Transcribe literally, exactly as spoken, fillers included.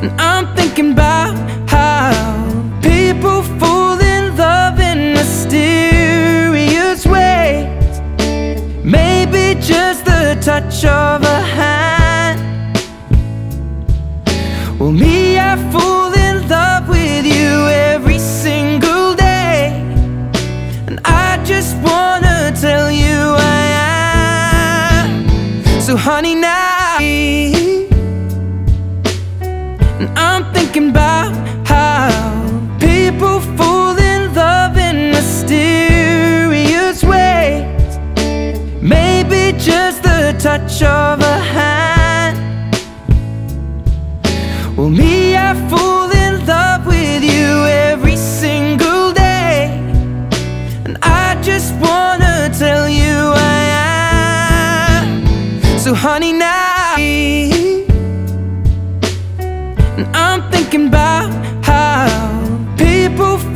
And I'm thinking about how people fall in love in mysterious ways. Maybe just the touch of a hand. Well, me, I fall in love with you every single day, and I just wanna tell you I am. So honey, now, and I'm thinking about how people fall in love in mysterious ways. Maybe just the touch of a hand. Well, me, I fall in love with you every single day, and I just wanna tell you I am. So honey, now